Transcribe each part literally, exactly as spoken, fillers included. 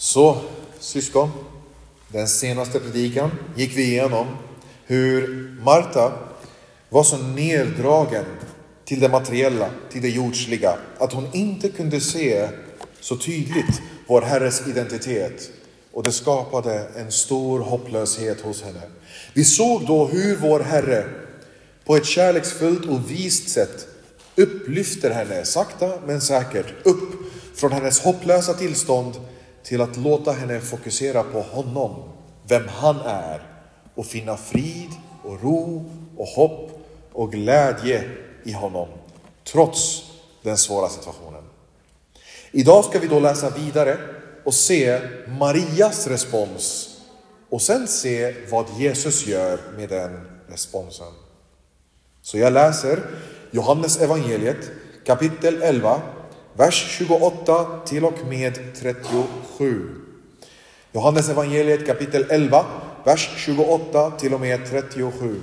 Så, syskon, den senaste predikan gick vi igenom hur Marta var så neddragen till det materiella, till det jordsliga, att hon inte kunde se så tydligt vår Herres identitet. Och det skapade en stor hopplöshet hos henne. Vi såg då hur vår Herre på ett kärleksfullt och vist sätt upplyfter henne sakta men säkert upp från hennes hopplösa tillstånd till att låta henne fokusera på honom, vem han är, och finna frid och ro och hopp och glädje i honom, trots den svåra situationen. Idag ska vi då läsa vidare och se Marias respons och sen se vad Jesus gör med den responsen. Så jag läser Johannes evangeliet kapitel elva, vers tjugoåtta till och med trettiosju. Johannes evangeliet kapitel elva, vers tjugoåtta till och med trettiosju.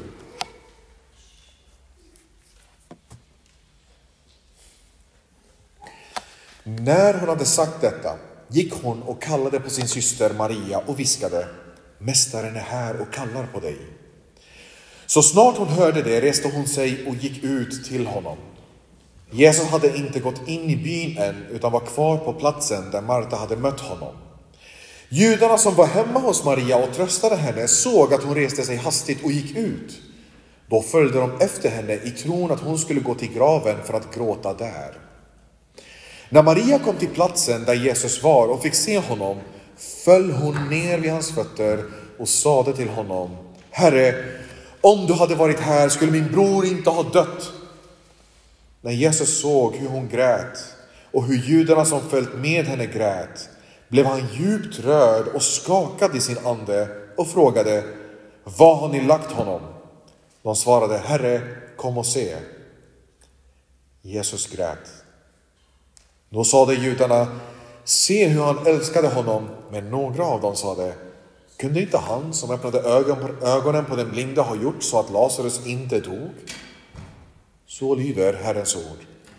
När hon hade sagt detta gick hon och kallade på sin syster Maria och viskade: Mästaren är här och kallar på dig. Så snart hon hörde det reste hon sig och gick ut till honom. Jesus hade inte gått in i byn än utan var kvar på platsen där Marta hade mött honom. Judarna som var hemma hos Maria och tröstade henne såg att hon reste sig hastigt och gick ut. Då följde de efter henne i tron att hon skulle gå till graven för att gråta där. När Maria kom till platsen där Jesus var och fick se honom, föll hon ner vid hans fötter och sade till honom: Herre, om du hade varit här skulle min bror inte ha dött. När Jesus såg hur hon grät och hur judarna som följt med henne grät, blev han djupt rörd och skakad i sin ande och frågade: Vad har ni lagt honom? De svarade: Herre, kom och se. Jesus grät. Då sade judarna: Se hur han älskade honom. Men några av dem sade: Kunde inte han som öppnade ögonen på den blinda ha gjort så att Lazarus inte dog? Så lyder Herrens ord.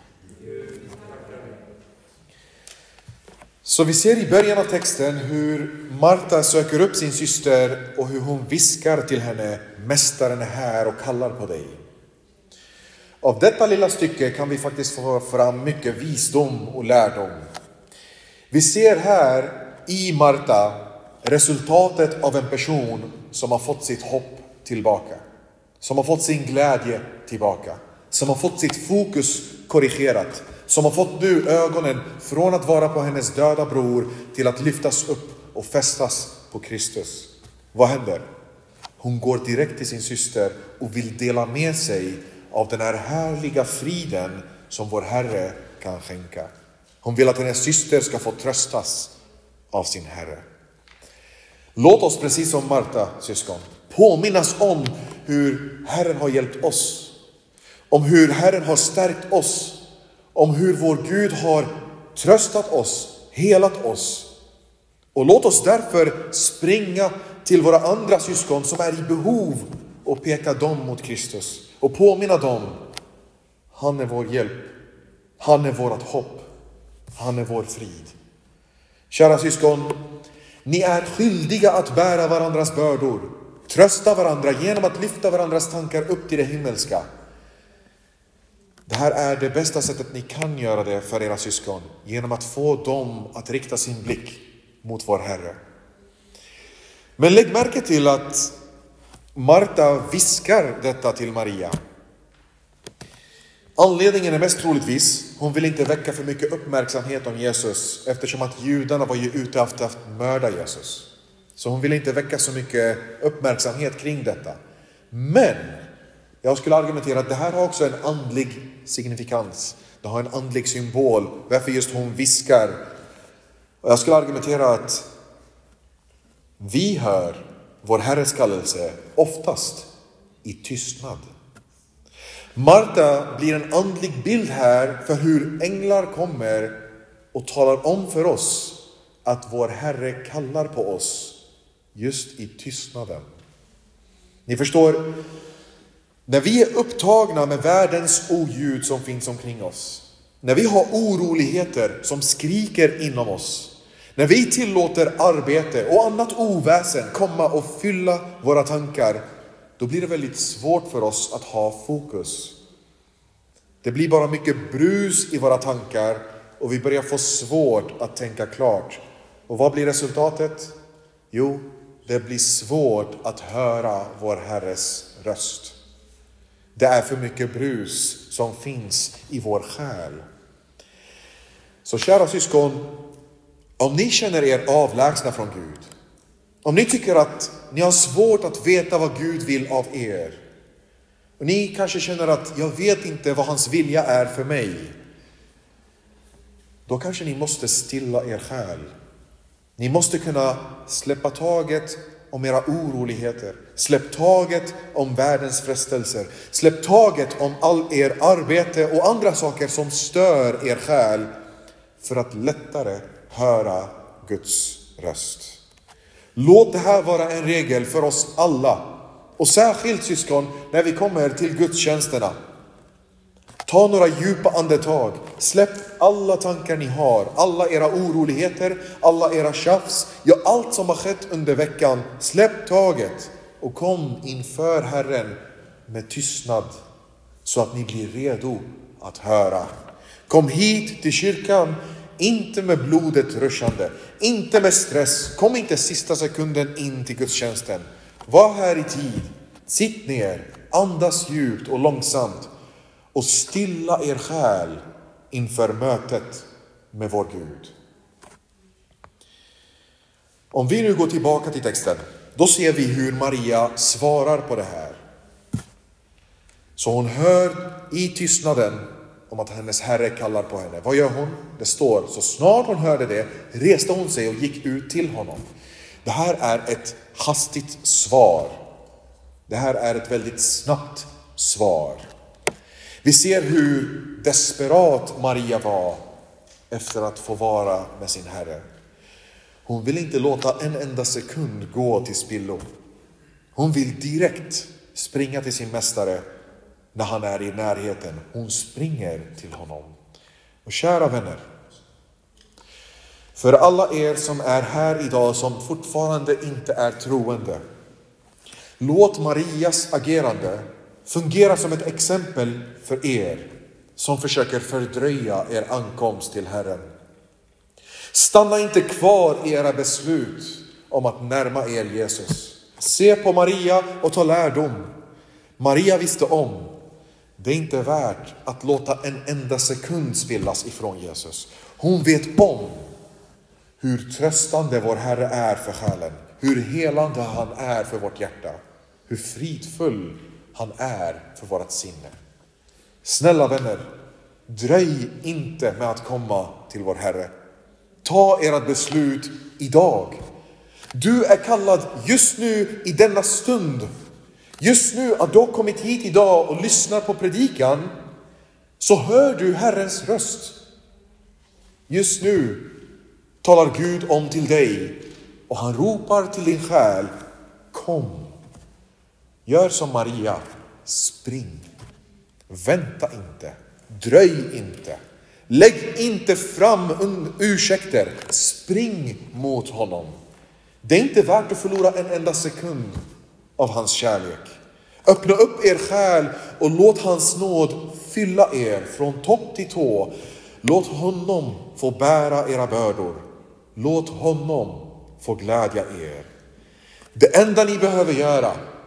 Så vi ser i början av texten hur Marta söker upp sin syster och hur hon viskar till henne: Mästaren är här och kallar på dig. Av detta lilla stycke kan vi faktiskt få fram mycket visdom och lärdom. Vi ser här i Marta resultatet av en person som har fått sitt hopp tillbaka. Som har fått sin glädje tillbaka. Som har fått sitt fokus korrigerat. Som har fått nu ögonen från att vara på hennes döda bror till att lyftas upp och fästas på Kristus. Vad händer? Hon går direkt till sin syster och vill dela med sig av den här härliga friden som vår Herre kan skänka. Hon vill att hennes syster ska få tröstas av sin Herre. Låt oss, precis som Marta, syskon, påminnas om hur Herren har hjälpt oss. Om hur Herren har stärkt oss. Om hur vår Gud har tröstat oss, helat oss. Och låt oss därför springa till våra andra syskon som är i behov och peka dem mot Kristus. Och påminna dem: han är vår hjälp. Han är vårt hopp. Han är vår frid. Kära syskon, ni är skyldiga att bära varandras bördor. Trösta varandra genom att lyfta varandras tankar upp till det himmelska. Det här är det bästa sättet ni kan göra det för era syskon. Genom att få dem att rikta sin blick mot vår Herre. Men lägg märke till att Marta viskar detta till Maria. Anledningen är mest troligtvis: hon vill inte väcka för mycket uppmärksamhet om Jesus, eftersom att judarna var ju ute efter att mörda Jesus. Så hon vill inte väcka så mycket uppmärksamhet kring detta. Men jag skulle argumentera att det här har också en andlig signifikans. Det har en andlig symbol, varför just hon viskar. Och jag skulle argumentera att vi hör vår Herres kallelse oftast i tystnad. Marta blir en andlig bild här för hur änglar kommer och talar om för oss att vår Herre kallar på oss just i tystnaden. Ni förstår, när vi är upptagna med världens oljud som finns omkring oss, när vi har oroligheter som skriker inom oss, När vi tillåter arbete och annat oväsen komma och fylla våra tankar, då blir det väldigt svårt för oss att ha fokus. Det blir bara mycket brus i våra tankar och vi börjar få svårt att tänka klart. Och vad blir resultatet? Jo, det blir svårt att höra vår Herres röst. Det är för mycket brus som finns i vår själ. Så kära syskon, om ni känner er avlägsna från Gud, om ni tycker att ni har svårt att veta vad Gud vill av er, och ni kanske känner att jag vet inte vad hans vilja är för mig, då kanske ni måste stilla er själ. Ni måste kunna släppa taget om era oroligheter. Släpp taget om världens frestelser. Släpp taget om all er arbete och andra saker som stör er själ, för att lättare höra Guds röst. Låt det här vara en regel för oss alla. Och särskilt syskon, när vi kommer till gudstjänsterna. Ta några djupa andetag. Släpp alla tankar ni har. Alla era oroligheter. Alla era tjafs. Ja, allt som har skett under veckan. Släpp taget. Och kom inför Herren med tystnad. Så att ni blir redo att höra. Kom hit till kyrkan. Inte med blodet ruschande. Inte med stress. Kom inte sista sekunden in till gudstjänsten. Var här i tid. Sitt ner. Andas djupt och långsamt. Och stilla er själ inför mötet med vår Gud. Om vi nu går tillbaka till texten, då ser vi hur Maria svarar på det här. Så hon hör i tystnaden om att hennes Herre kallar på henne. Vad gör hon? Det står, så snart hon hörde det reste hon sig och gick ut till honom. Det här är ett hastigt svar. Det här är ett väldigt snabbt svar. Vi ser hur desperat Maria var efter att få vara med sin Herre. Hon vill inte låta en enda sekund gå till spillo. Hon vill direkt springa till sin mästare när han är i närheten. Hon springer till honom. Och kära vänner, för alla er som är här idag som fortfarande inte är troende, låt Marias agerande fungera som ett exempel för er som försöker fördröja er ankomst till Herren. Stanna inte kvar i era beslut om att närma er Jesus. Se på Maria och ta lärdom. Maria visste om. Det är inte värt att låta en enda sekund spillas ifrån Jesus. Hon vet om hur tröstande vår Herre är för själen. Hur helande han är för vårt hjärta. Hur fridfull han är för vårt sinne. Snälla vänner, dröj inte med att komma till vår Herre. Ta ert beslut idag. Du är kallad just nu i denna stund. Just nu att du har kommit hit idag och lyssnar på predikan, så hör du Herrens röst. Just nu talar Gud om till dig och han ropar till din själ. Kom. Gör som Maria. Spring. Vänta inte. Dröj inte. Lägg inte fram ursäkter. Spring mot honom. Det är inte värt att förlora en enda sekund av hans kärlek. Öppna upp er själ och låt hans nåd fylla er från topp till tå. Låt honom få bära era bördor. Låt honom få glädja er. Det enda ni behöver göra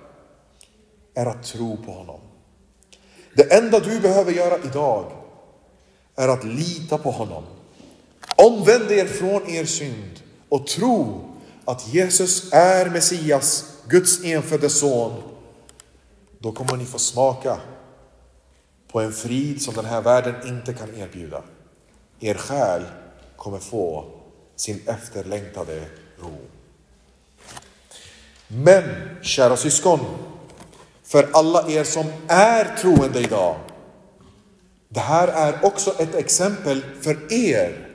är att tro på honom. Det enda du behöver göra idag är att lita på honom. Omvänd er från er synd och tro att Jesus är Messias, Guds enfödde son. Då kommer ni få smaka på en frid som den här världen inte kan erbjuda. Er själ kommer få sin efterlängtade ro. Men, kära syskon, för alla er som är troende idag, det här är också ett exempel för er.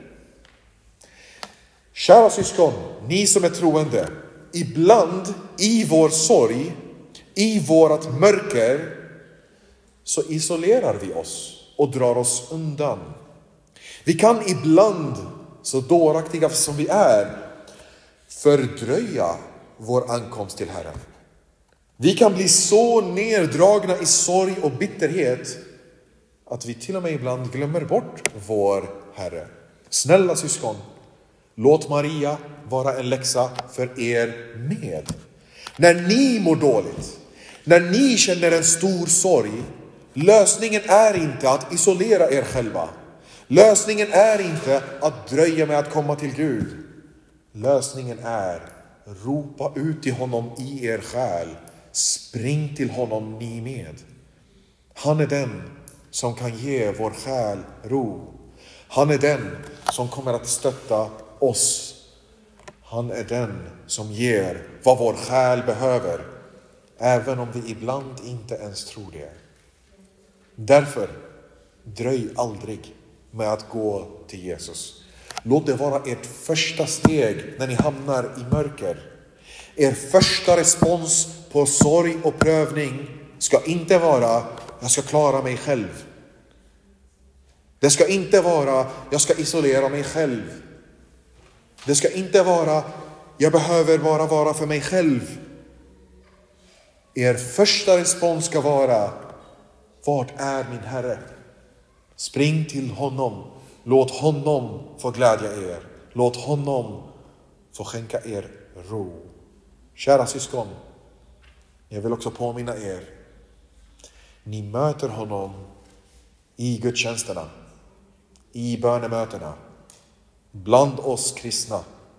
Kära syskon, ni som är troende, ibland i vår sorg, i vårat mörker, så isolerar vi oss och drar oss undan. Vi kan ibland så dåraktiga som vi är, fördröja vår ankomst till Herren. Vi kan bli så neddragna i sorg och bitterhet att vi till och med ibland glömmer bort vår Herre. Snälla syskon, låt Maria vara en läxa för er med. När ni mår dåligt, när ni känner en stor sorg, lösningen är inte att isolera er själva. Lösningen är inte att dröja med att komma till Gud. Lösningen är ropa ut till honom i er själ. Spring till honom ni med. Han är den som kan ge vår själ ro. Han är den som kommer att stötta oss. Han är den som ger vad vår själ behöver, även om vi ibland inte ens tror det. Därför, dröj aldrig med att gå till Jesus. Låt det vara ert första steg när ni hamnar i mörker. Er första respons på sorg och prövning ska inte vara: jag ska klara mig själv. Det ska inte vara: jag ska isolera mig själv. Det ska inte vara: jag behöver bara vara för mig själv. Er första respons ska vara: vart är min Herre? Spring till honom. Låt honom få glädja er. Låt honom få skänka er ro. Kära syskon, jag vill också påminna er. Ni möter honom i gudstjänsterna, i bönemötena, bland oss kristna.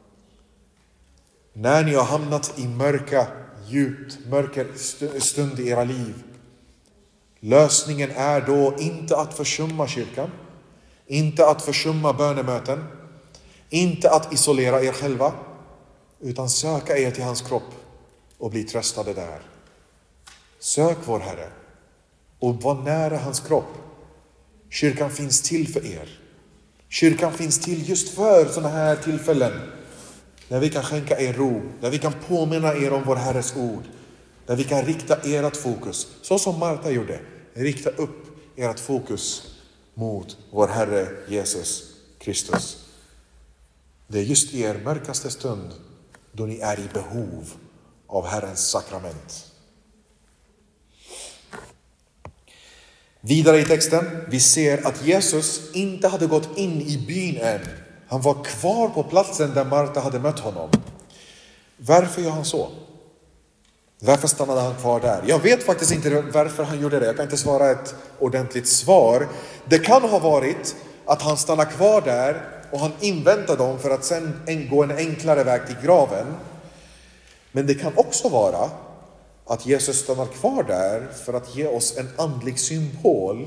När ni har hamnat i mörka, djupt mörker stund i era liv, lösningen är då inte att försumma kyrkan, inte att försumma bönemöten, inte att isolera er själva, utan söka er till hans kropp och bli tröstade där. Sök vår Herre och var nära hans kropp. Kyrkan finns till för er. Kyrkan finns till just för sådana här tillfällen, där vi kan skänka er ro, där vi kan påminna er om vår Herres ord, där vi kan rikta ert fokus, så som Marta gjorde, rikta upp ert fokus mot vår Herre Jesus Kristus. Det är just i er mörkaste stund då ni är i behov av Herrens sakrament. Vidare i texten, vi ser att Jesus inte hade gått in i byn än. Han var kvar på platsen där Marta hade mött honom. Varför gör han så? Varför stannade han kvar där? Jag vet faktiskt inte varför han gjorde det. Jag kan inte svara ett ordentligt svar. Det kan ha varit att han stannade kvar där och han inväntade dem för att sen gå en enklare väg till graven. Men det kan också vara att Jesus stannar kvar där för att ge oss en andlig symbol.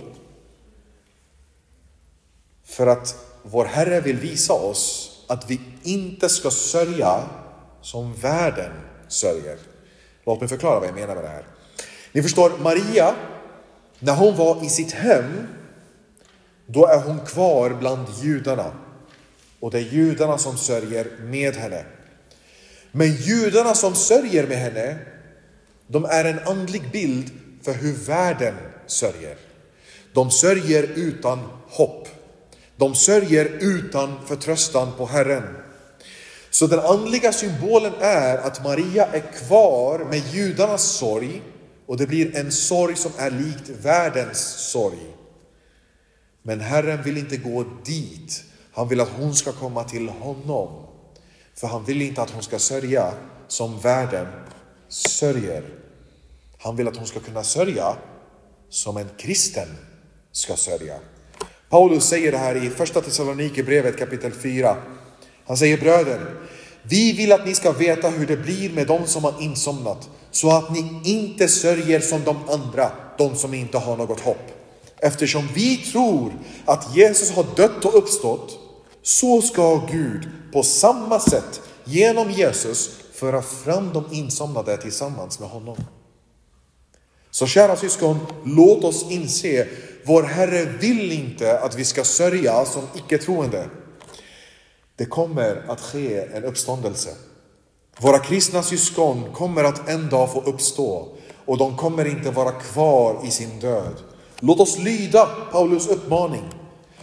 För att vår Herre vill visa oss att vi inte ska sörja som världen sörjer. Låt mig förklara vad jag menar med det här. Ni förstår, Maria, när hon var i sitt hem, då är hon kvar bland judarna. Och det är judarna som sörjer med henne. Men judarna som sörjer med henne, de är en andlig bild för hur världen sörjer. De sörjer utan hopp. De sörjer utan förtröstan på Herren. Så den andliga symbolen är att Maria är kvar med judarnas sorg. Och det blir en sorg som är likt världens sorg. Men Herren vill inte gå dit. Han vill att hon ska komma till honom. För han vill inte att hon ska sörja som världen sörjer. Han vill att hon ska kunna sörja som en kristen ska sörja. Paulus säger det här i första Thessalonikerbrevet kapitel fyra. Han säger: bröder, vi vill att ni ska veta hur det blir med de som har insomnat, så att ni inte sörjer som de andra, de som inte har något hopp. Eftersom vi tror att Jesus har dött och uppstått, så ska Gud på samma sätt genom Jesus föra fram de insomnade tillsammans med honom. Så kära syskon, låt oss inse, vår Herre vill inte att vi ska sörja som icke-troende. Det kommer att ske en uppståndelse. Våra kristna syskon kommer att en dag få uppstå, och de kommer inte vara kvar i sin död. Låt oss lyda Paulus uppmaning.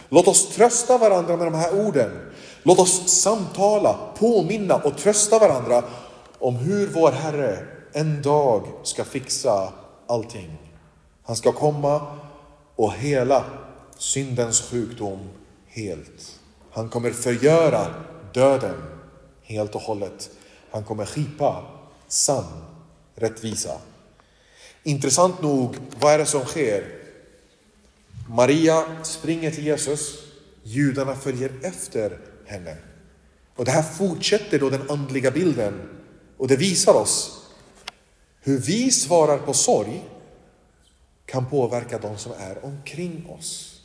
Låt oss trösta varandra med de här orden. Låt oss samtala, påminna och trösta varandra om hur vår Herre en dag ska fixa allting. Han ska komma och hela syndens sjukdom helt. Han kommer förgöra döden helt och hållet. Han kommer skipa sann rättvisa. Intressant nog, vad är det som sker? Maria springer till Jesus. Judarna följer efter henne. Och det här fortsätter då den andliga bilden. Och det visar oss hur vi svarar på sorg kan påverka de som är omkring oss.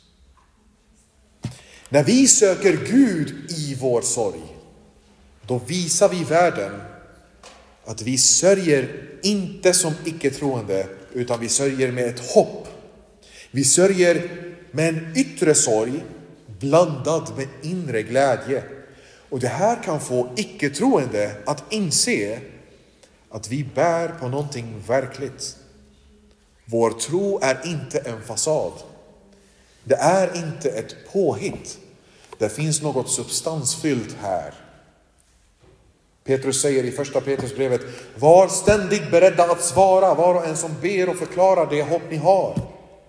När vi söker Gud i vår sorg, då visar vi världen att vi sörjer inte som icke-troende, utan vi sörjer med ett hopp. Vi sörjer med en yttre sorg blandad med inre glädje. Och det här kan få icke-troende att inse att vi bär på någonting verkligt. Vår tro är inte en fasad. Det är inte ett påhitt. Det finns något substansfyllt här. Petrus säger i första Petrusbrevet: var ständigt beredda att svara var och en som ber och förklarar det hopp ni har.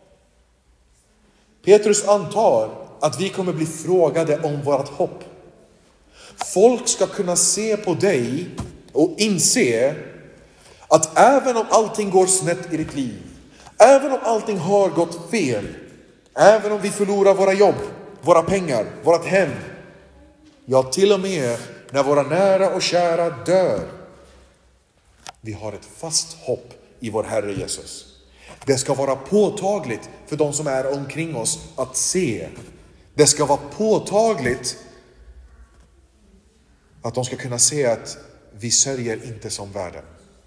Petrus antar att vi kommer bli frågade om vårt hopp. Folk ska kunna se på dig och inse att även om allting går snett i ditt liv, även om allting har gått fel, även om vi förlorar våra jobb, våra pengar, vårt hem, ja till och med när våra nära och kära dör, vi har ett fast hopp i vår Herre Jesus. Det ska vara påtagligt för de som är omkring oss att se. Det ska vara påtagligt att de ska kunna se att vi sörjer inte som världen.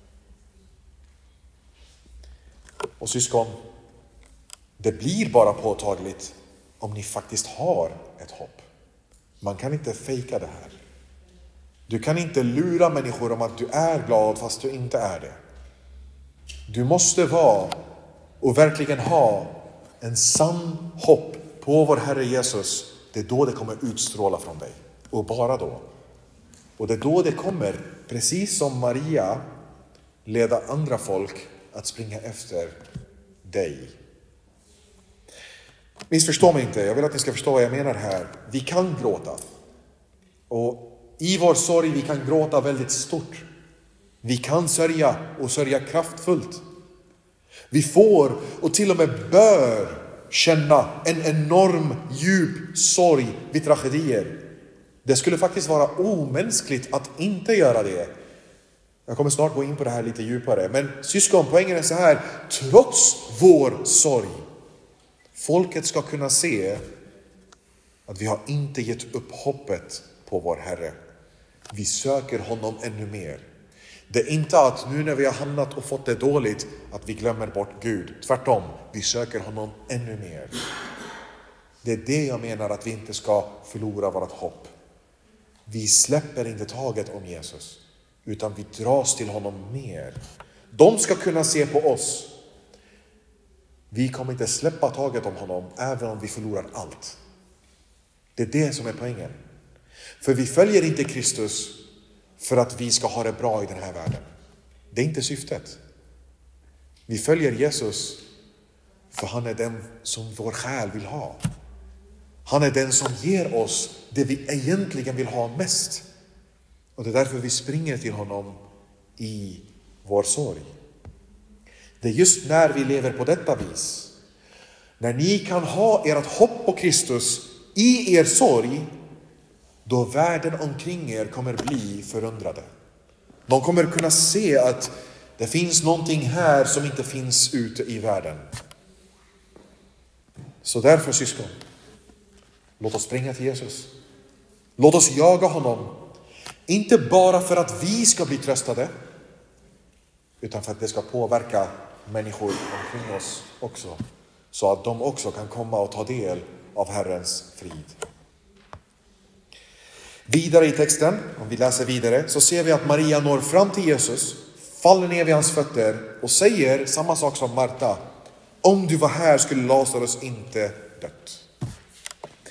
Och syskon, det blir bara påtagligt om ni faktiskt har ett hopp. Man kan inte fejka det här. Du kan inte lura människor om att du är glad fast du inte är det. Du måste vara och verkligen ha en sann hopp på vår Herre Jesus. Det är då det kommer utstråla från dig. Och bara då. Och det är då det kommer, precis som Maria, leda andra folk att springa efter dig. Missförstå mig inte, jag vill att ni ska förstå vad jag menar här. Vi kan gråta. Och i vår sorg vi kan gråta väldigt stort. Vi kan sörja och sörja kraftfullt. Vi får och till och med bör känna en enorm djup sorg vid tragedier. Det skulle faktiskt vara omänskligt att inte göra det. Jag kommer snart gå in på det här lite djupare. Men syskon, poängen är så här. Trots vår sorg, folket ska kunna se att vi har inte gett upp hoppet på vår Herre. Vi söker honom ännu mer. Det är inte att nu när vi har hamnat och fått det dåligt att vi glömmer bort Gud. Tvärtom, vi söker honom ännu mer. Det är det jag menar, att vi inte ska förlora vårt hopp. Vi släpper inte taget om Jesus, utan vi dras till honom mer. De ska kunna se på oss. Vi kommer inte släppa taget om honom även om vi förlorar allt. Det är det som är poängen. För vi följer inte Kristus för att vi ska ha det bra i den här världen. Det är inte syftet. Vi följer Jesus för han är den som vår själ vill ha. Han är den som ger oss det vi egentligen vill ha mest. Och det är därför vi springer till honom i vår sorg. Det är just när vi lever på detta vis, när ni kan ha ert hopp på Kristus i er sorg, då världen omkring er kommer bli förundrade. De kommer kunna se att det finns någonting här som inte finns ute i världen. Så därför, syskon, låt oss springa till Jesus. Låt oss jaga honom. Inte bara för att vi ska bli tröstade, utan för att det ska påverka människor omkring oss också. Så att de också kan komma och ta del av Herrens frid. Vidare i texten, om vi läser vidare, så ser vi att Maria når fram till Jesus, faller ner vid hans fötter och säger samma sak som Marta. Om du var här skulle Lazarus inte dött.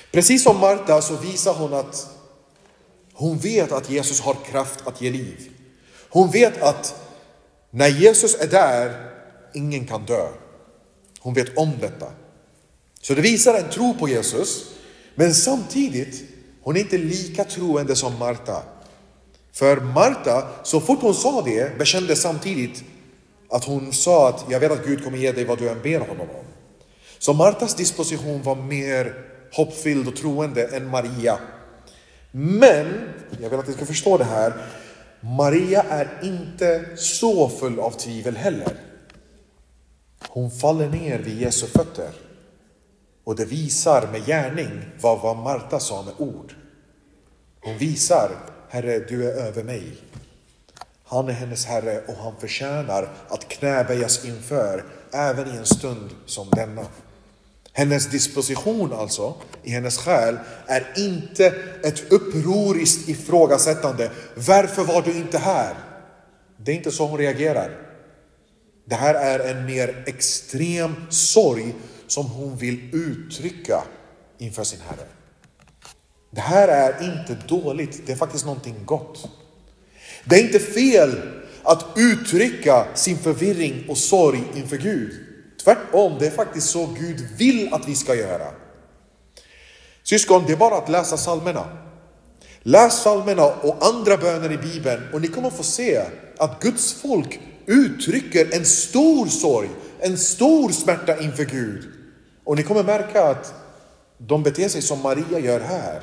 Precis som Marta så visar hon att hon vet att Jesus har kraft att ge liv. Hon vet att när Jesus är där, ingen kan dö. Hon vet om detta. Så det visar en tro på Jesus. Men samtidigt, hon är inte lika troende som Marta. För Marta, så fort hon sa det, bekände samtidigt att hon sa att jag vet att Gud kommer ge dig vad du än ber honom om. Så Martas disposition var mer hoppfylld och troende än Maria. Men, jag vill att ni ska förstå det här, Maria är inte så full av tvivel heller. Hon faller ner vid Jesu fötter. Och det visar med gärning vad, vad Marta sa med ord. Hon visar, Herre, du är över mig. Han är hennes Herre och han förtjänar att knäböjas inför även i en stund som denna. Hennes disposition alltså i hennes själ är inte ett upproriskt ifrågasättande. Varför var du inte här? Det är inte så hon reagerar. Det här är en mer extrem sorg som hon vill uttrycka inför sin Herre. Det här är inte dåligt, det är faktiskt någonting gott. Det är inte fel att uttrycka sin förvirring och sorg inför Gud. Tvärtom, det är faktiskt så Gud vill att vi ska göra. Syskon, det är bara att läsa psalmerna. Läs psalmerna och andra böner i Bibeln och ni kommer få se att Guds folk uttrycker en stor sorg, en stor smärta inför Gud. Och ni kommer märka att de beter sig som Maria gör här.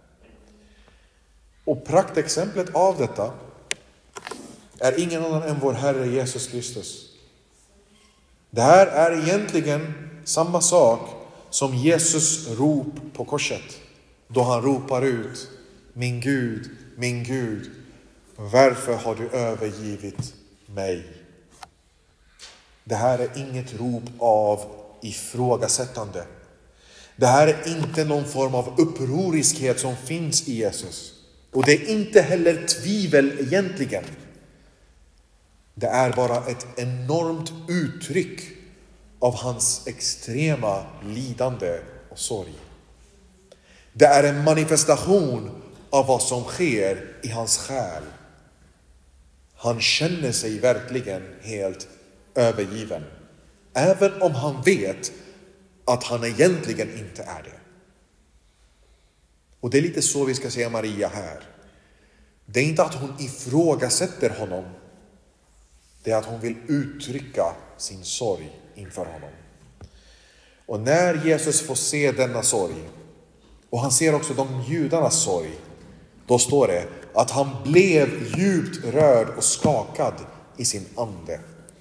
Och praktexemplet av detta är ingen annan än vår Herre Jesus Kristus. Det här är egentligen samma sak som Jesus rop på korset. Då han ropar ut, min Gud, min Gud, varför har du övergivit mig? Det här är inget rop av ifrågasättande. Det här är inte någon form av upproriskhet som finns i Jesus. Och det är inte heller tvivel egentligen. Det är bara ett enormt uttryck av hans extrema lidande och sorg. Det är en manifestation av vad som sker i hans själ. Han känner sig verkligen helt övergiven. Även om han vet att han egentligen inte är det. Och det är lite så vi ska se Maria här. Det är inte att hon ifrågasätter honom. Det är att hon vill uttrycka sin sorg inför honom. Och när Jesus får se denna sorg, och han ser också de judarnas sorg, då står det att han blev djupt rörd och skakad i sin ande.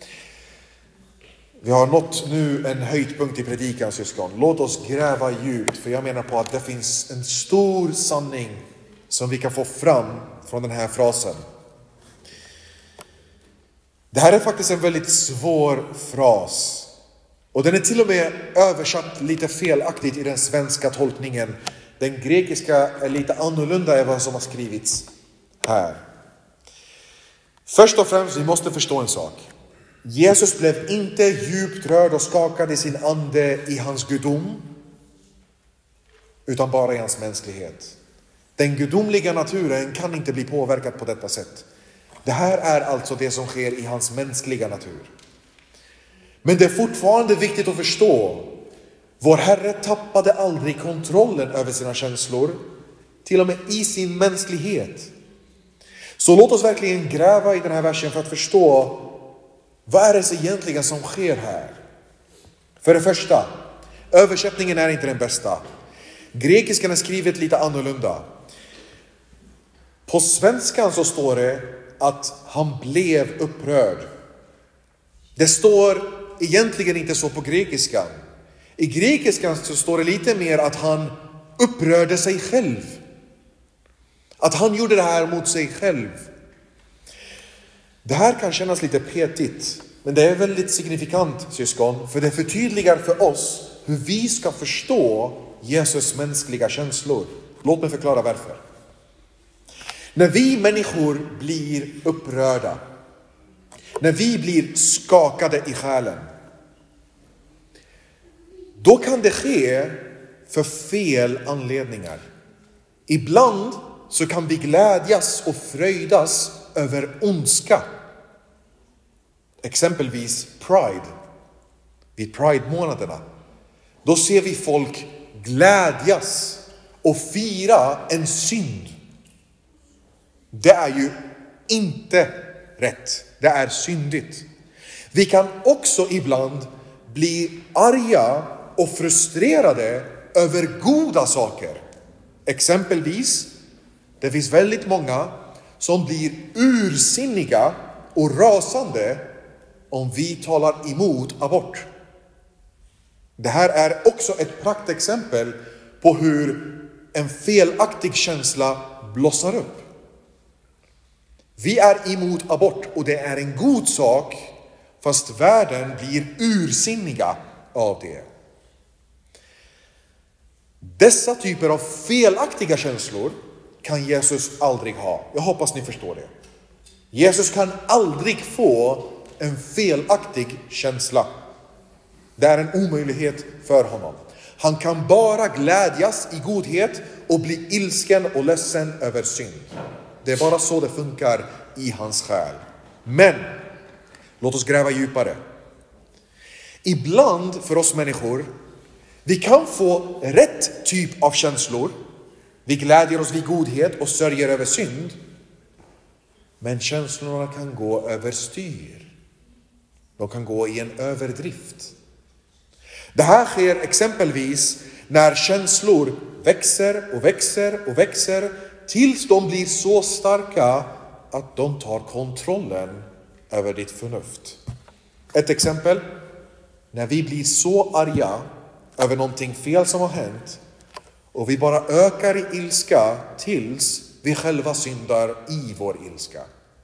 Vi har nått nu en höjdpunkt i predikan, syskon. Låt oss gräva djupt, för jag menar på att det finns en stor sanning som vi kan få fram från den här frasen. Det här är faktiskt en väldigt svår fras. Och den är till och med översatt lite felaktigt i den svenska tolkningen. Den grekiska är lite annorlunda än vad som har skrivits här. Först och främst, vi måste förstå en sak. Jesus blev inte djupt rörd och skakad i sin ande i hans gudom, utan bara i hans mänsklighet. Den gudomliga naturen kan inte bli påverkad på detta sätt. Det här är alltså det som sker i hans mänskliga natur. Men det är fortfarande viktigt att förstå. Vår Herre tappade aldrig kontrollen över sina känslor, till och med i sin mänsklighet. Så låt oss verkligen gräva i den här versen för att förstå vad är det egentligen som sker här. För det första, översättningen är inte den bästa. Grekiskan är skrivet lite annorlunda. På svenskan så står det att han blev upprörd. Det står egentligen inte så på grekiskan. I grekiskan så står det lite mer att han upprörde sig själv. Att han gjorde det här mot sig själv. Det här kan kännas lite petigt, men det är väldigt signifikant, syskon, för det förtydligar för oss hur vi ska förstå Jesus mänskliga känslor. Låt mig förklara varför. När vi människor blir upprörda, när vi blir skakade i själen, då kan det ske för fel anledningar. Ibland så kan vi glädjas och fröjdas över ondska. Exempelvis Pride. Vid Pride-månaderna. Då ser vi folk glädjas och fira en synd. Det är ju inte rätt. Det är syndigt. Vi kan också ibland bli arga och frustrerade över goda saker. Exempelvis, det finns väldigt många som blir ursinniga och rasande om vi talar emot abort. Det här är också ett praktexempel på hur en felaktig känsla blossar upp. Vi är emot abort och det är en god sak, fast världen blir ursinniga av det. Dessa typer av felaktiga känslor kan Jesus aldrig ha. Jag hoppas ni förstår det. Jesus kan aldrig få en felaktig känsla. Det är en omöjlighet för honom. Han kan bara glädjas i godhet och bli ilsken och ledsen över synd. Det är bara så det funkar i hans själ. Men låt oss gräva djupare. Ibland för oss människor, vi kan få rätt typ av känslor. Vi glädjer oss vid godhet och sörjer över synd. Men känslorna kan gå överstyr. De kan gå i en överdrift. Det här sker exempelvis när känslor växer och växer och växer tills de blir så starka att de tar kontrollen över ditt förnuft. Ett exempel, när vi blir så arga över någonting fel som har hänt och vi bara ökar i ilska tills vi själva syndar i vår ilska.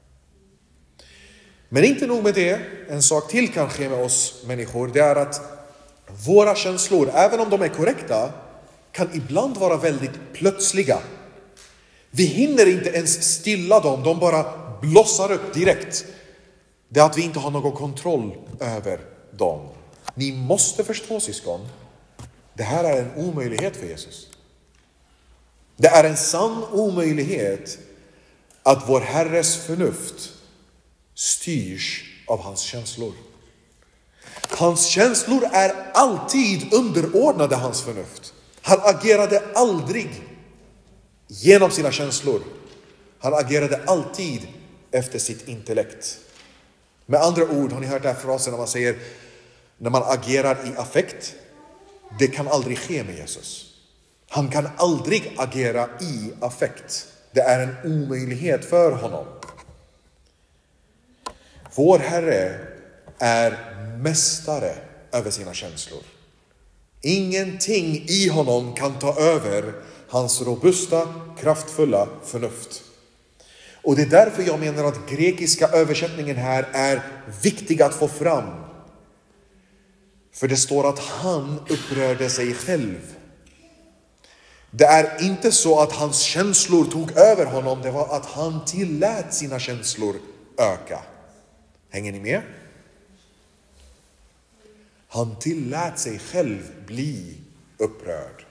Men inte nog med det, en sak till kan ske med oss människor, det är att våra känslor, även om de är korrekta, kan ibland vara väldigt plötsliga. Vi hinner inte ens stilla dem, de bara blossar upp direkt. Det är att vi inte har någon kontroll över dem. Ni måste förstå, syskon, det här är en omöjlighet för Jesus. Det är en sann omöjlighet att vår Herres förnuft styrs av hans känslor. Hans känslor är alltid underordnade hans förnuft. Han agerade aldrig genom sina känslor. Han agerade alltid efter sitt intellekt. Med andra ord, har ni hört den här frasen när man säger när man agerar i affekt? Det kan aldrig ske med Jesus. Han kan aldrig agera i affekt. Det är en omöjlighet för honom. Vår Herre är mästare över sina känslor. Ingenting i honom kan ta över hans robusta, kraftfulla förnuft. Och det är därför jag menar att grekiska översättningen här är viktig att få fram. För det står att han upprörde sig själv. Det är inte så att hans känslor tog över honom, det var att han tillät sina känslor öka. Hänger ni med? Han tillät sig själv bli upprörd.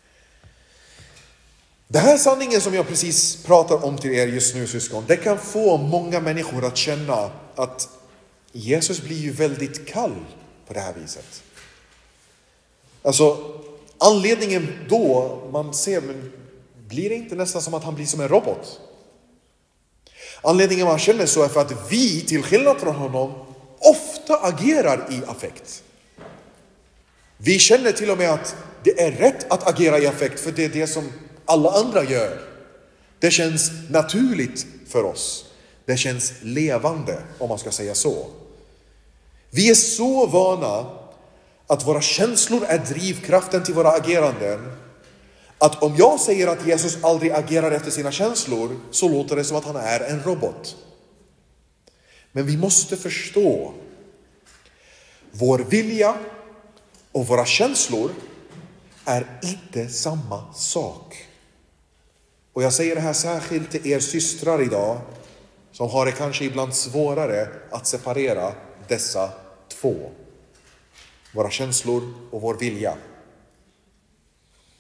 Det här sanningen som jag precis pratar om till er just nu, syskon, det kan få många människor att känna att Jesus blir ju väldigt kall på det här viset. Alltså, anledningen då man ser, men blir det inte nästan som att han blir som en robot? Anledningen man känner så är för att vi, till skillnad från honom, ofta agerar i affekt. Vi känner till och med att det är rätt att agera i affekt, för det är det som alla andra gör. Det känns naturligt för oss. Det känns levande, om man ska säga så. Vi är så vana att våra känslor är drivkraften till våra ageranden, att om jag säger att Jesus aldrig agerar efter sina känslor, så låter det som att han är en robot. Men vi måste förstå, vår vilja och våra känslor är inte samma sak. Och jag säger det här särskilt till er systrar idag, som har det kanske ibland svårare att separera dessa två. Våra känslor och vår vilja.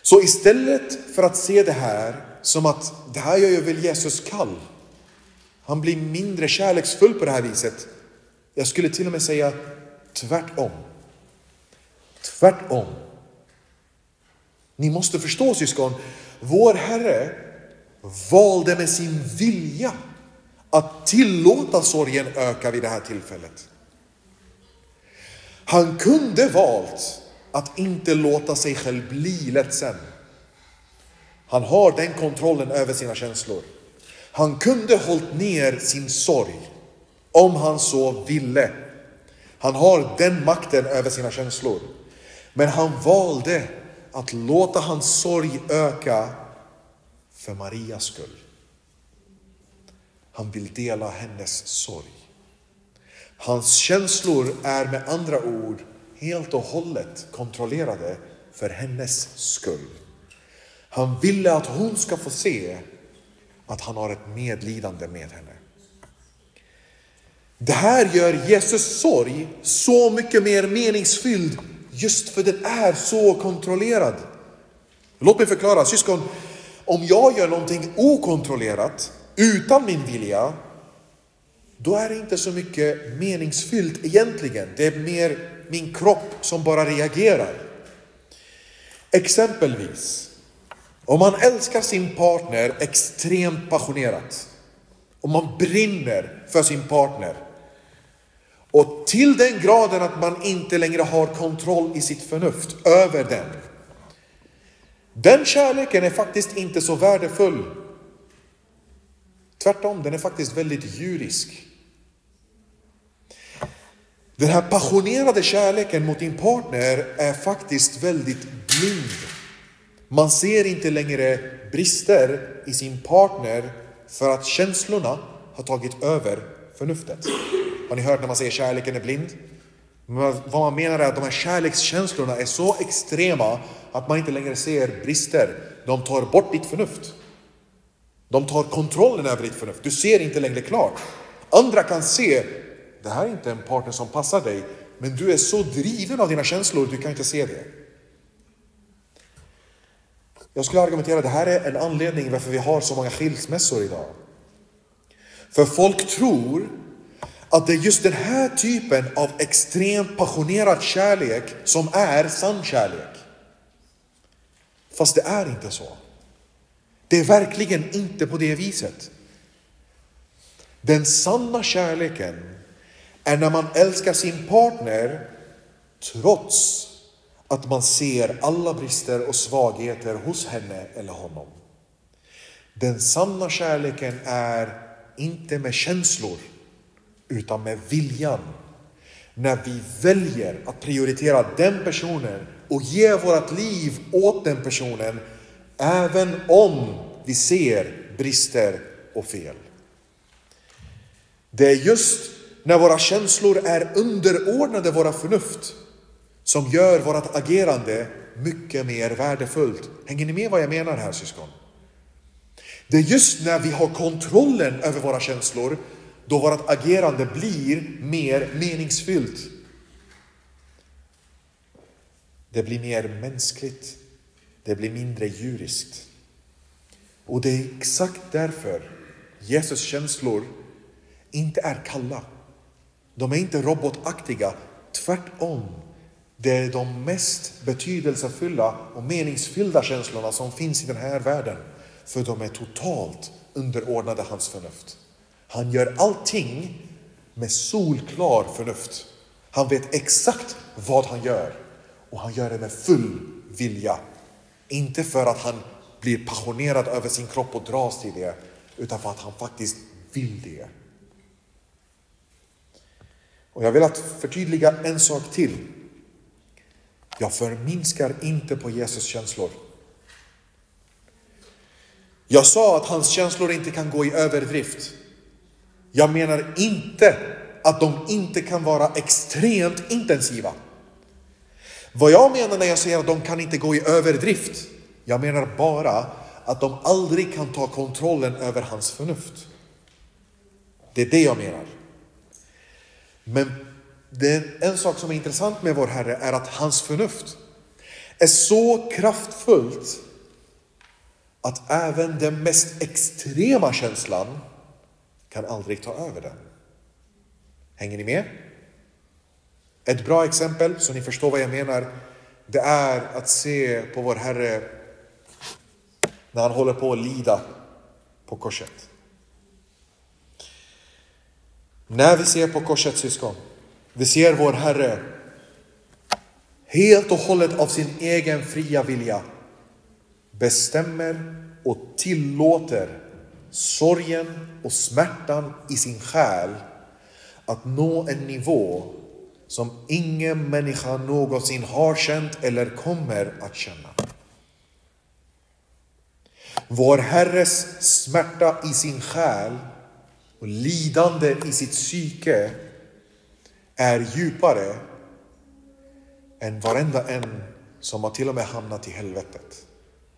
Så istället för att se det här som att det här gör ju väl Jesus kall. Han blir mindre kärleksfull på det här viset. Jag skulle till och med säga tvärtom. Tvärtom. Ni måste förstå, syskon, vår Herre valde med sin vilja att tillåta sorgen öka vid det här tillfället. Han kunde valt att inte låta sig själv bli ledsen. Han har den kontrollen över sina känslor. Han kunde hållit ner sin sorg om han så ville. Han har den makten över sina känslor. Men han valde att låta hans sorg öka för Marias skull. Han vill dela hennes sorg. Hans känslor är med andra ord helt och hållet kontrollerade för hennes skull. Han ville att hon ska få se att han har ett medlidande med henne. Det här gör Jesus sorg så mycket mer meningsfylld just för den är så kontrollerad. Låt mig förklara, syskon. Om jag gör någonting okontrollerat utan min vilja, då är det inte så mycket meningsfyllt egentligen. Det är mer min kropp som bara reagerar. Exempelvis, om man älskar sin partner extremt passionerat, om man brinner för sin partner, och till den graden att man inte längre har kontroll i sitt förnuft över den. Den kärleken är faktiskt inte så värdefull. Tvärtom, den är faktiskt väldigt djurisk. Den här passionerade kärleken mot din partner är faktiskt väldigt blind. Man ser inte längre brister i sin partner för att känslorna har tagit över förnuftet. Har ni hört när man säger kärleken är blind? Men vad man menar är att de här kärlekskänslorna är så extrema att man inte längre ser brister. De tar bort ditt förnuft. De tar kontrollen över ditt förnuft. Du ser inte längre klart. Andra kan se, det här är inte en partner som passar dig, men du är så driven av dina känslor, du kan inte se det. Jag skulle argumentera att det här är en anledning varför vi har så många skilsmässor idag. För folk tror att det är just den här typen av extremt passionerad kärlek som är sann kärlek. Fast det är inte så. Det är verkligen inte på det viset. Den sanna kärleken är när man älskar sin partner trots att man ser alla brister och svagheter hos henne eller honom. Den sanna kärleken är inte med känslor utan med viljan. När vi väljer att prioritera den personen och ge vårt liv åt den personen, även om vi ser brister och fel. Det är just när våra känslor är underordnade våra förnuft som gör vårt agerande mycket mer värdefullt. Hänger ni med vad jag menar här, syskon? Det är just när vi har kontrollen över våra känslor då vårt agerande blir mer meningsfyllt. Det blir mer mänskligt. Det blir mindre djuriskt. Och det är exakt därför Jesus känslor inte är kalla. De är inte robotaktiga. Tvärtom. Det är de mest betydelsefulla och meningsfyllda känslorna som finns i den här världen. För de är totalt underordnade hans förnuft. Han gör allting med solklar förnuft. Han vet exakt vad han gör. Och han gör det med full vilja. Inte för att han blir passionerad över sin kropp och dras till det. Utan för att han faktiskt vill det. Och jag vill att förtydliga en sak till. Jag förminskar inte på Jesus känslor. Jag sa att hans känslor inte kan gå i överdrift. Jag menar inte att de inte kan vara extremt intensiva. Vad jag menar när jag säger att de kan inte gå i överdrift, jag menar bara att de aldrig kan ta kontrollen över hans förnuft. Det är det jag menar. Men det är en sak som är intressant med vår Herre är att hans förnuft är så kraftfullt att även den mest extrema känslan kan aldrig ta över den. Hänger ni med? Ett bra exempel, så ni förstår vad jag menar, det är att se på vår Herre när han håller på att lida på korset. När vi ser på korset, syskon, vi ser vår Herre helt och hållet av sin egen fria vilja bestämmer och tillåter sorgen och smärtan i sin själ att nå en nivå som ingen människa någonsin har känt eller kommer att känna. Vår Herres smärta i sin själ och lidande i sitt psyke är djupare än varenda en som har till och med hamnat i helvetet.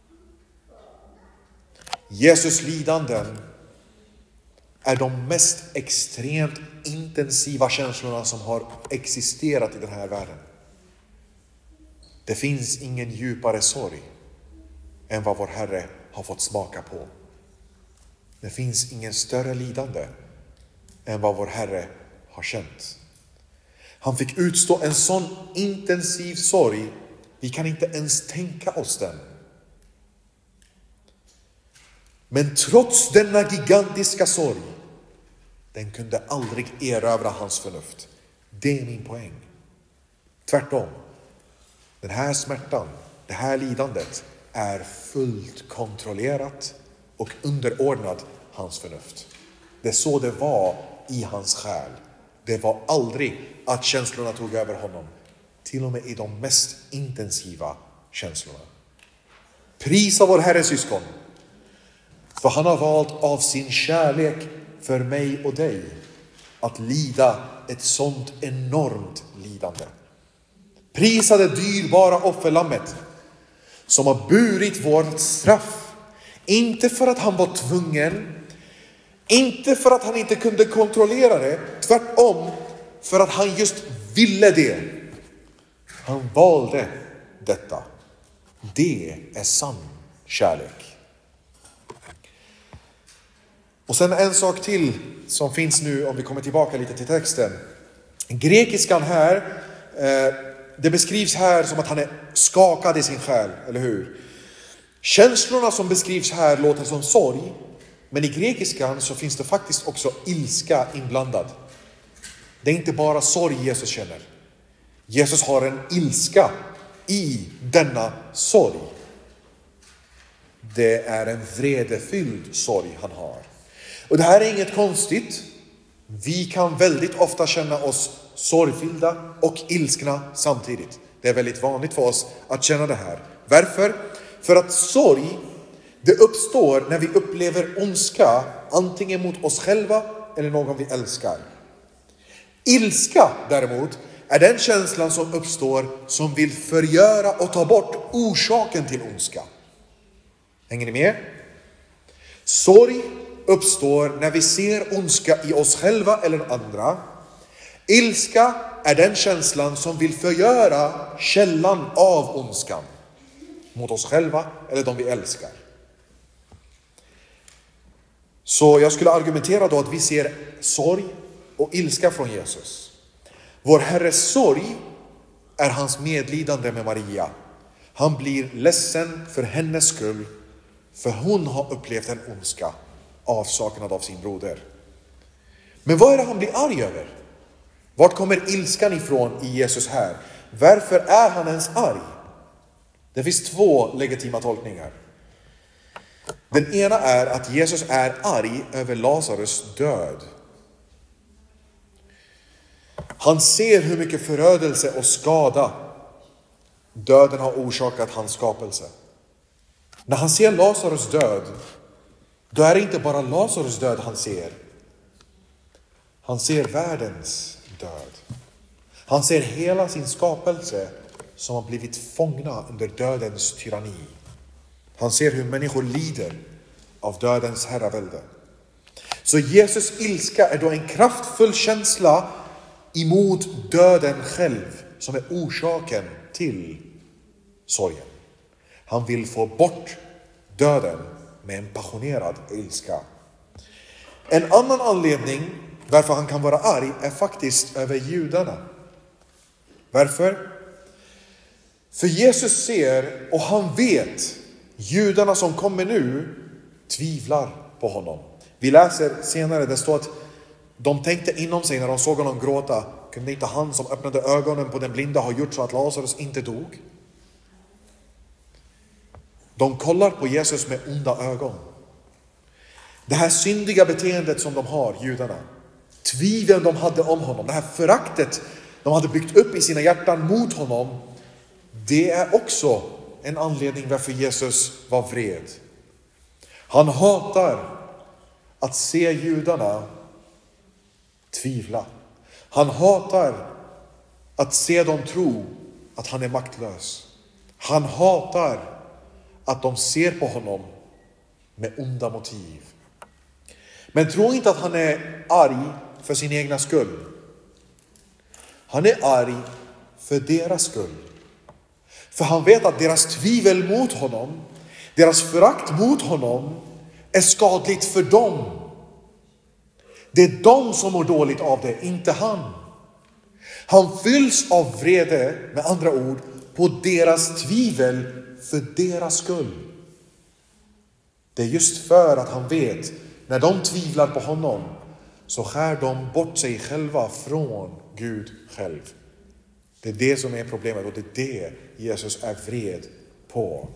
Jesus lidanden är de mest extremt intensiva känslorna som har existerat i den här världen. Det finns ingen djupare sorg än vad vår Herre har fått smaka på. Det finns ingen större lidande än vad vår Herre har känt. Han fick utstå en sån intensiv sorg, vi kan inte ens tänka oss den. Men trots denna gigantiska sorg, den kunde aldrig erövra hans förnuft. Det är min poäng. Tvärtom. Den här smärtan, det här lidandet är fullt kontrollerat och underordnad hans förnuft. Det är så det var i hans själ. Det var aldrig att känslorna tog över honom. Till och med i de mest intensiva känslorna. Prisa vår Herre, syskon. För han har valt av sin kärlek för mig och dig att lida ett sånt enormt lidande. Prisa det dyrbara offerlammet som har burit vårt straff. Inte för att han var tvungen, inte för att han inte kunde kontrollera det, tvärtom för att han just ville det. Han valde detta. Det är sann kärlek. Och sen en sak till som finns nu, om vi kommer tillbaka lite till texten. Grekiskan här, eh, det beskrivs här som att han är skakad i sin själ, eller hur? Känslorna som beskrivs här låter som sorg, men i grekiskan så finns det faktiskt också ilska inblandad. Det är inte bara sorg Jesus känner. Jesus har en ilska i denna sorg. Det är en vredefylld sorg han har. Och det här är inget konstigt. Vi kan väldigt ofta känna oss sorgfyllda och ilskna samtidigt. Det är väldigt vanligt för oss att känna det här. Varför? För att sorg, det uppstår när vi upplever ondska antingen mot oss själva eller någon vi älskar. Ilska däremot är den känslan som uppstår som vill förgöra och ta bort orsaken till ondska. Hänger ni med? Sorg uppstår när vi ser ondska i oss själva eller andra. Ilska är den känslan som vill förgöra källan av ondskan mot oss själva eller de vi älskar. Så jag skulle argumentera då att vi ser sorg och ilska från Jesus. Vår Herres sorg är hans medlidande med Maria. Han blir ledsen för hennes skull, för hon har upplevt en ondska, avsaknad av sin broder. Men vad är det han blir arg över? Vart kommer ilskan ifrån i Jesus här? Varför är han ens arg? Det finns två legitima tolkningar. Den ena är att Jesus är arg över Lazarus död. Han ser hur mycket förödelse och skada döden har orsakat hans skapelse. När han ser Lazarus död, då är det inte bara Lazarus död han ser. Han ser världens död. Han ser hela sin skapelse som har blivit fångna under dödens tyranni. Han ser hur människor lider av dödens herravälde. Så Jesus ilska är då en kraftfull känsla emot döden själv, som är orsaken till sorgen. Han vill få bort döden med en passionerad ilska. En annan anledning varför han kan vara arg är faktiskt över judarna. Varför? För Jesus ser och han vet judarna som kommer nu tvivlar på honom. Vi läser senare, det står att de tänkte inom sig när de såg honom gråta, kunde inte han som öppnade ögonen på den blinda ha gjort så att Lazarus inte dog? De kollar på Jesus med onda ögon. Det här syndiga beteendet som de har, judarna, tviveln de hade om honom, det här föraktet de hade byggt upp i sina hjärtan mot honom, det är också en anledning varför Jesus var vred. Han hatar att se judarna tvivla. Han hatar att se dem tro att han är maktlös. Han hatar att de ser på honom med onda motiv. Men tro inte att han är arg för sin egna skull. Han är arg för deras skull. För han vet att deras tvivel mot honom, deras förakt mot honom är skadligt för dem. Det är de som mår dåligt av det, inte han. Han fylls av vrede, med andra ord, på deras tvivel för deras skull. Det är just för att han vet, när de tvivlar på honom så skär de bort sig själva från Gud själv. Det är det som är problemet och det är det Jesus är vred på.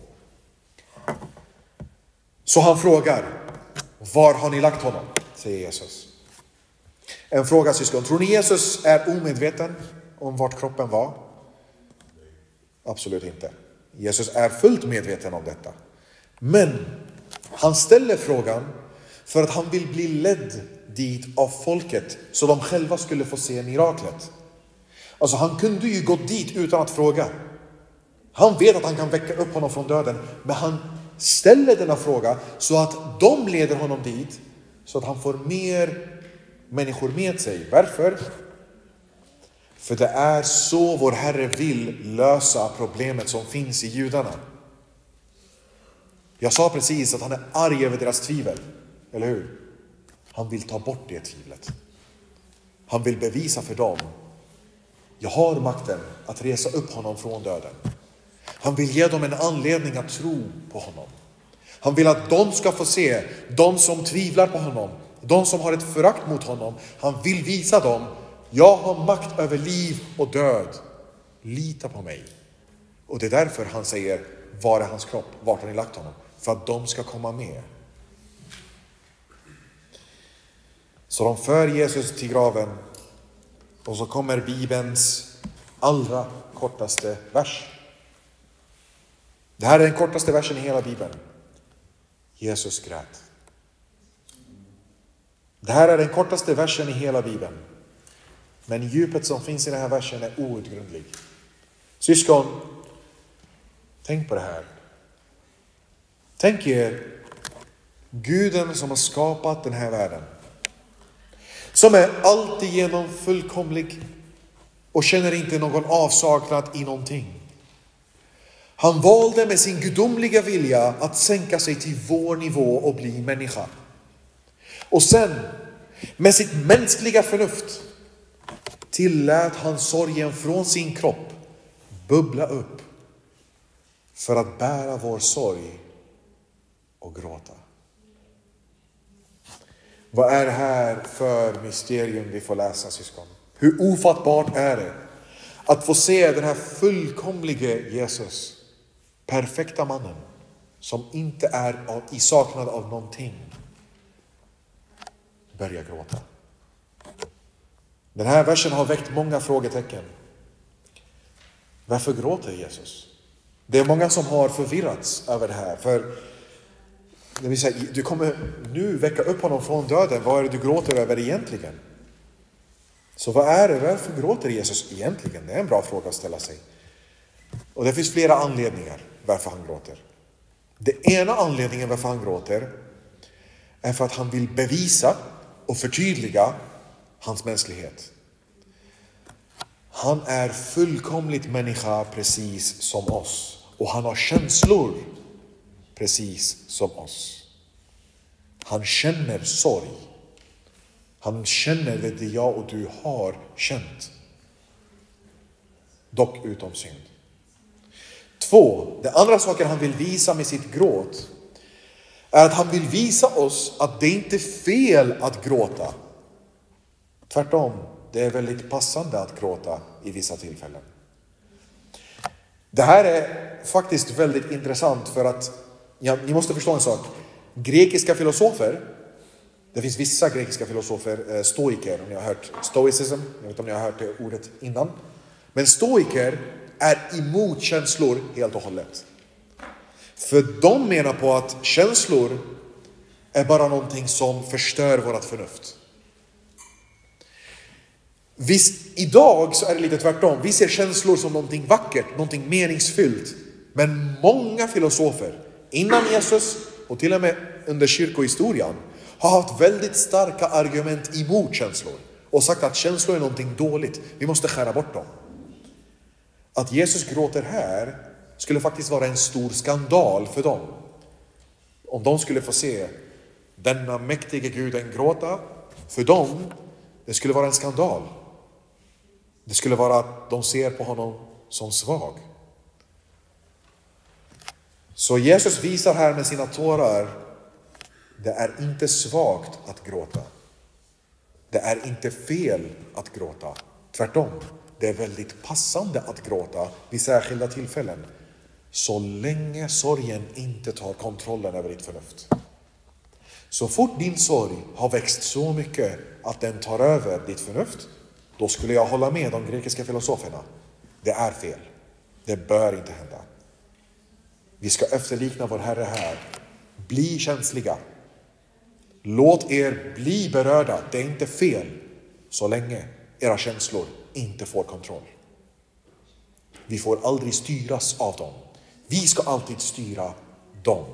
Så han frågar, var har ni lagt honom? Säger Jesus. En fråga, syskon. Tror ni Jesus är omedveten om vart kroppen var? Absolut inte. Jesus är fullt medveten om detta. Men han ställer frågan för att han vill bli ledd dit av folket så de själva skulle få se miraklet. Alltså han kunde ju gå dit utan att fråga. Han vet att han kan väcka upp honom från döden, men han ställer denna fråga så att de leder honom dit så att han får mer människor med sig. Varför? För det är så vår Herre vill lösa problemet som finns i judarna. Jag sa precis att han är arg över deras tvivel, eller hur? Han vill ta bort det tvivlet. Han vill bevisa för dem, jag har makten att resa upp honom från döden. Han vill ge dem en anledning att tro på honom. Han vill att de ska få se, de som tvivlar på honom, de som har ett förakt mot honom. Han vill visa dem, jag har makt över liv och död. Lita på mig. Och det är därför han säger, var är hans kropp? Vart har ni lagt honom? För att de ska komma med. Så de för Jesus till graven. Och så kommer Bibelns allra kortaste vers. Det här är den kortaste versen i hela Bibeln. Jesus grät. Det här är den kortaste versen i hela Bibeln. Men djupet som finns i den här versen är outgrundlig. Syskon, tänk på det här. Tänk er Guden som har skapat den här världen. Som är alltigenom fullkomlig och känner inte någon avsaknad i någonting. Han valde med sin gudomliga vilja att sänka sig till vår nivå och bli människa. Och sen, med sitt mänskliga förnuft, tillät han sorgen från sin kropp bubbla upp för att bära vår sorg och gråta. Vad är det här för mysterium vi får läsa, syskon? Hur ofattbart är det att få se den här fullkomlige Jesus, perfekta mannen, som inte är av, i saknad av någonting, börja gråta. Den här versen har väckt många frågetecken. Varför gråter Jesus? Det är många som har förvirrats över det här. För det vill säga, du kommer nu väcka upp honom från döden. Vad är det du gråter över egentligen? Så vad är det? Varför gråter Jesus egentligen? Det är en bra fråga att ställa sig. Och det finns flera anledningar varför han gråter. Det ena anledningen varför han gråter är för att han vill bevisa och förtydliga hans mänsklighet. Han är fullkomligt människa precis som oss. Och han har känslor precis som oss. Han känner sorg. Han känner det jag och du har känt. Dock utom synd. Två, det andra saken han vill visa med sitt gråt är att han vill visa oss att det inte är fel att gråta. Tvärtom, det är väldigt passande att gråta i vissa tillfällen. Det här är faktiskt väldigt intressant för att, ja, ni måste förstå en sak. Grekiska filosofer, det finns vissa grekiska filosofer, stoiker, om ni har hört stoicism, jag vet inte om ni har hört det ordet innan. Men stoiker är emot känslor helt och hållet. För de menar på att känslor är bara någonting som förstör vårt förnuft. Visst, idag så är det lite tvärtom. Vi ser känslor som någonting vackert, någonting meningsfyllt. Men många filosofer innan Jesus och till och med under kyrkohistorien har haft väldigt starka argument emot känslor. Och sagt att känslor är någonting dåligt. Vi måste skära bort dem. Att Jesus gråter här skulle faktiskt vara en stor skandal för dem. Om de skulle få se denna mäktiga guden gråta, för dem, det skulle vara en skandal. Det skulle vara att de ser på honom som svag. Så Jesus visar här med sina tårar, det är inte svagt att gråta. Det är inte fel att gråta. Tvärtom, det är väldigt passande att gråta vid särskilda tillfällen. Så länge sorgen inte tar kontrollen över ditt förnuft. Så fort din sorg har växt så mycket att den tar över ditt förnuft, då skulle jag hålla med de grekiska filosoferna. Det är fel. Det bör inte hända. Vi ska efterlikna vår Herre här. Bli känsliga. Låt er bli berörda. Det är inte fel. Så länge era känslor inte får kontroll. Vi får aldrig styras av dem. Vi ska alltid styra dem.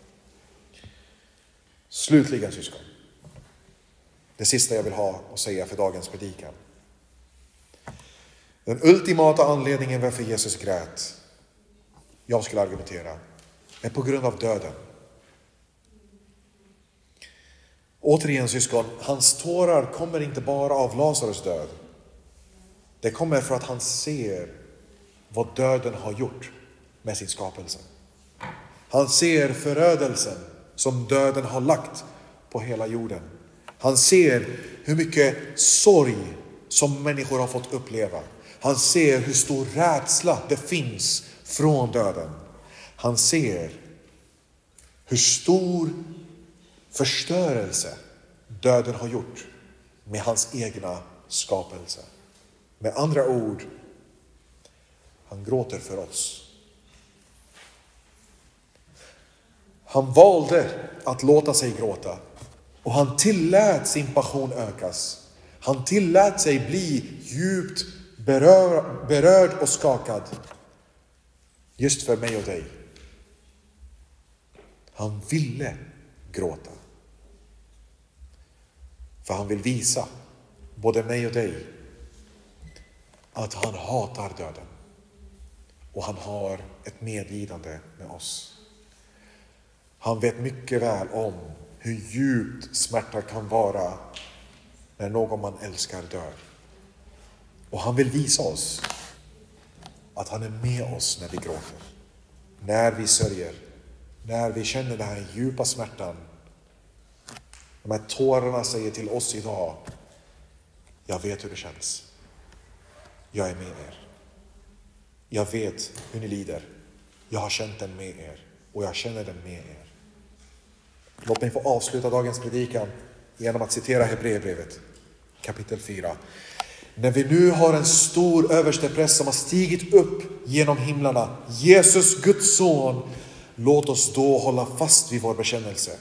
Slutligen, syskon. Det sista jag vill ha att säga för dagens predikan. Den ultimata anledningen varför Jesus grät, jag skulle argumentera, är på grund av döden. Återigen, syskon, hans tårar kommer inte bara av Lazarus död. Det kommer för att han ser vad döden har gjort med sin skapelse. Han ser förödelsen som döden har lagt på hela jorden. Han ser hur mycket sorg som människor har fått uppleva. Han ser hur stor rädsla det finns från döden. Han ser hur stor förstörelse döden har gjort med hans egna skapelse. Med andra ord, han gråter för oss. Han valde att låta sig gråta. Och han tillät sin passion ökas. Han tillät sig bli djupt berör, berörd och skakad. Just för mig och dig. Han ville gråta. För han vill visa både mig och dig att han hatar döden. Och han har ett medlidande med oss. Han vet mycket väl om hur djupt smärta kan vara när någon man älskar dör. Och han vill visa oss att han är med oss när vi gråter. När vi sörjer. När vi känner den här djupa smärtan. De här tårarna säger till oss idag: jag vet hur det känns. Jag är med er. Jag vet hur ni lider. Jag har känt den med er. Och jag känner den med er. Låt mig få avsluta dagens predikan genom att citera Hebreerbrevet kapitel fyra. När vi nu har en stor överstepräst som har stigit upp genom himlarna, Jesus, Guds son, låt oss då hålla fast vid vår bekännelse.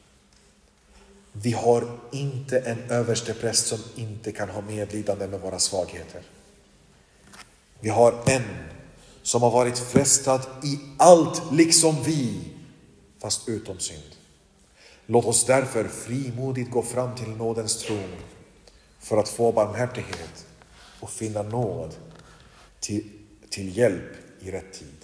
Vi har inte en överstepräst som inte kan ha medlidande med våra svagheter. Vi har en som har varit frestad i allt liksom vi, fast utom synd. Låt oss därför frimodigt gå fram till nådens tron för att få barmhärtighet och finna nåd till, till hjälp i rätt tid.